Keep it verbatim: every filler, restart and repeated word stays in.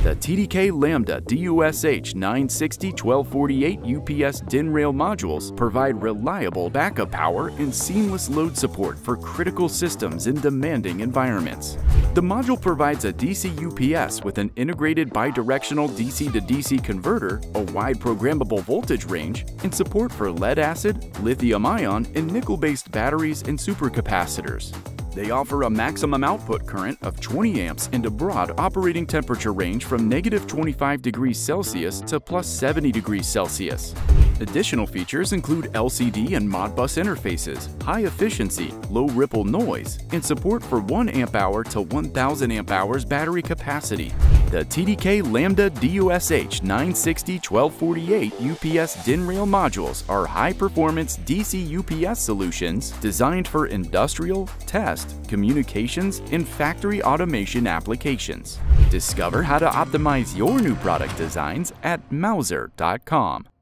The T D K-Lambda D U S H nine sixty twelve forty-eight U P S D I N rail modules provide reliable backup power and seamless load support for critical systems in demanding environments. The module provides a D C U P S with an integrated bidirectional D C to D C converter, a wide programmable voltage range, and support for lead-acid, lithium-ion, and nickel-based batteries and supercapacitors. They offer a maximum output current of twenty amps and a broad operating temperature range from negative twenty-five degrees Celsius to plus seventy degrees Celsius. Additional features include L C D and Modbus interfaces, high efficiency, low ripple noise, and support for one amp hour to one thousand amp hours battery capacity. The T D K-Lambda D U S H nine sixty twelve forty-eight U P S D I N rail modules are high-performance D C U P S solutions designed for industrial, test, communications, and factory automation applications. Discover how to optimize your new product designs at Mouser dot com.